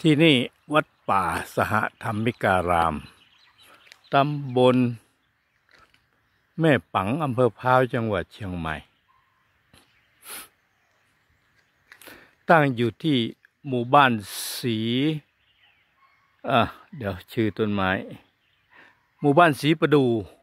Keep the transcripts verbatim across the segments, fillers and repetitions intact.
ที่นี่วัดป่าสหธรรมิการาม ตำบลแม่ปังอำเภอพร้าวจังหวัดเชียงใหม่ ตั้งอยู่ที่หมู่บ้านศรีอ่ะเดี๋ยวชื่อต้นไม้ หมู่บ้านศรีประดู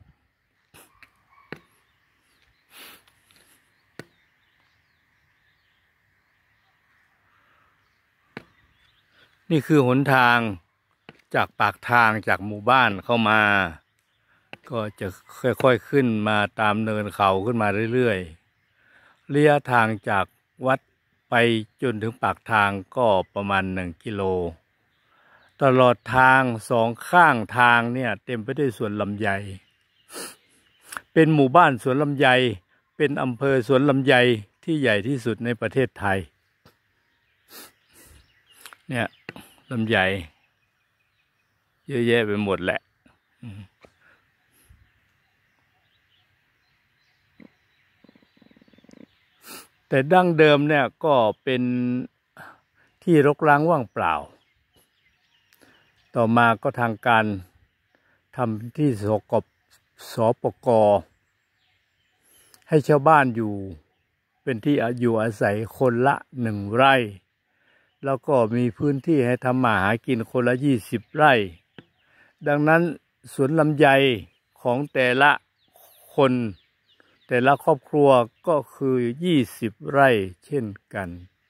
นี่คือหนทางจากปากทางจากหมู่บ้านเข้ามา ก็จะค่อยๆขึ้นมาตามเนินเขาขึ้นมาเรื่อยๆระยะทางจากวัดไปจนถึงปากทางก็ประมาณหนึ่งกิโลตลอดทางสองข้างทางเนี่ยเต็มไปด้วยสวนลำไยเป็นหมู่บ้านสวนลำไยเป็นอำเภอสวนลำไยที่ใหญ่ที่สุดในประเทศไทยเนี่ยลำไยเยอะแยะไปหมดแหละแต่ดั้งเดิมเนี่ยก็เป็นที่รกร้างว่างเปล่าต่อมาก็ทางการทำที่สกปสปกให้ชาวบ้านอยู่เป็นที่อยู่อาศัยคนละหนึ่งไร่แล้วก็มีพื้นที่ให้ทำมาหากินคนละยี่สิบไร่ดังนั้นสวนลำไยของแต่ละคนแต่ละครอบครัวก็คือยี่สิบไร่เช่นกัน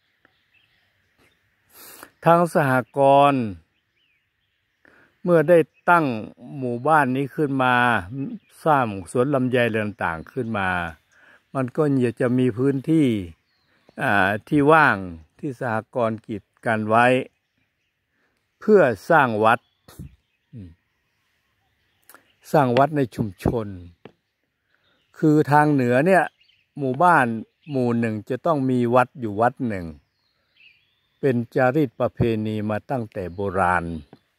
ทางสหกรณ์เมื่อได้ตั้งหมู่บ้านนี้ขึ้นมาสร้างสวนลำไยต่างๆขึ้นมามันก็จะมีพื้นที่ที่ว่างที่สหกรณ์กิจกันไว้เพื่อสร้างวัดสร้างวัดในชุมชนคือทางเหนือเนี่ยหมู่บ้านหมู่หนึ่งจะต้องมีวัดอยู่วัดหนึ่งเป็นจารีตประเพณีมาตั้งแต่โบราณ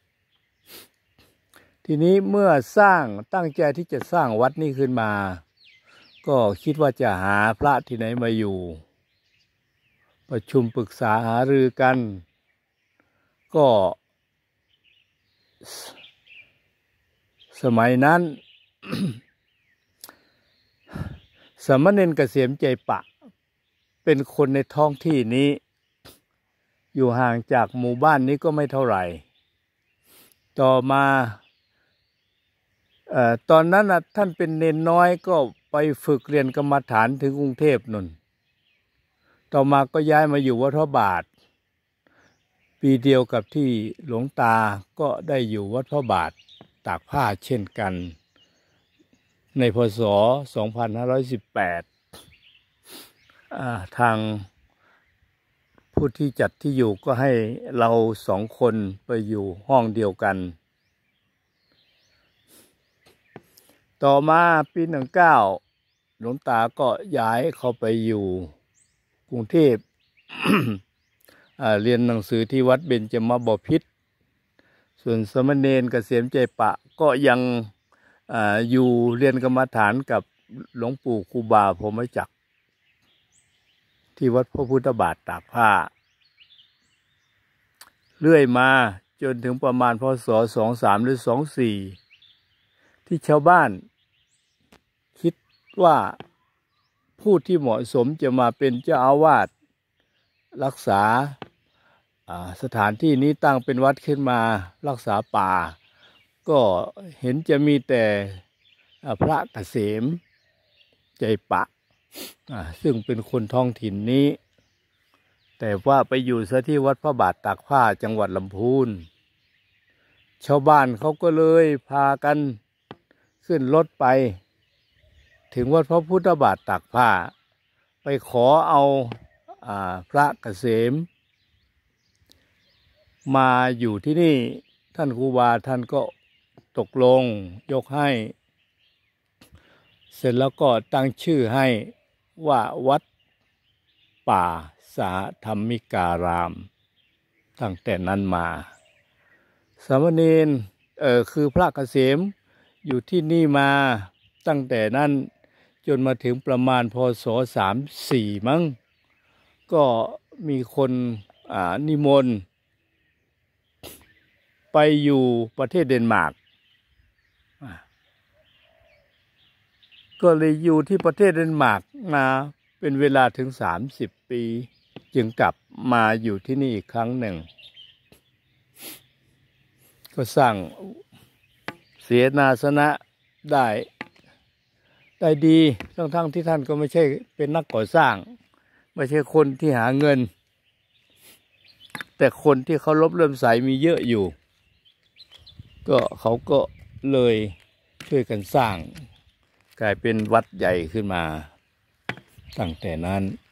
ทีนี้เมื่อสร้างตั้งใจที่จะสร้างวัดนี้ขึ้นมาก็คิดว่าจะหาพระที่ไหนมาอยู่ประชุมปรึกษาหารือกันก็สมัยนั้น สามเณรเกษมใจปะเป็นคนในท้องที่นี้อยู่ห่างจากหมู่บ้านนี้ก็ไม่เท่าไหร่ต่อมาเอ่อตอนนั้นน่ะท่านเป็นเนนน้อยก็ไปฝึกเรียนกรรมฐานถึงกรุงเทพนู่นต่อมาก็ย้ายมาอยู่วัดพระบาทปีเดียวกับที่หลวงตาก็ได้อยู่วัดพระบาทตากผ้าเช่นกันในพ.ศ. สองพันห้าร้อยสิบแปดอ่าทางผู้ที่จัดที่อยู่ก็ให้เราสองคนไปอยู่ห้องเดียวกันต่อมาปีหนึ่งเก้าหลวงตาก็ย้ายเข้าไปอยู่กรุงเทพ เรียนหนังสือที่วัดเบญจมบพิตรส่วนสมณเณรเกษมใจปะก็ยังออยู่เรียนกรรมฐานกับหลวงปู่ครูบาพรหมจักรที่วัดพระพุทธบาทตากผ้าเรื่อยมาจนถึงประมาณพ.ศ. สองสามหรือสองสี่ที่ชาวบ้านคิดว่าผู้ที่เหมาะสมจะมาเป็นเจ้าอาวาสรักษาสถานที่นี้ตั้งเป็นวัดขึ้นมารักษาป่าก็เห็นจะมีแต่พระเกษมใจปะซึ่งเป็นคนท้องถิ่นนี้แต่ว่าไปอยู่ซะที่วัดพระบาทตากผ้าจังหวัดลำพูนชาวบ้านเขาก็เลยพากันขึ้นรถไปถึงวัดพระพุทธบาทตากผ้าไปขอเอาอ่าพระเกษมมาอยู่ที่นี่ท่านครูบาท่านก็ตกลงยกให้เสร็จแล้วก็ตั้งชื่อให้ว่าวัดป่าสหธรรมิการามตั้งแต่นั้นมาสามเณรเออคือพระเกษมอยู่ที่นี่มาตั้งแต่นั้นจนมาถึงประมาณพ.ศ. สามสี่มั้งก็มีคนอ่านิมนต์ไปอยู่ประเทศเดนมาร์กก็เลยอยู่ที่ประเทศเดนมาร์กมาเป็นเวลาถึงสามสิบปีจึงกลับมาอยู่ที่นี่อีกครั้งหนึ่งก็สร้างเสนาสนะได้ได้ดีทั้งทั้งที่ท่านก็ไม่ใช่เป็นนักก่อสร้างไม่ใช่คนที่หาเงินแต่คนที่เคารพเลื่อมใสมีเยอะอยู่ก็เขาก็เลยช่วยกันสร้างกลายเป็นวัดใหญ่ขึ้นมาตั้งแต่นั้น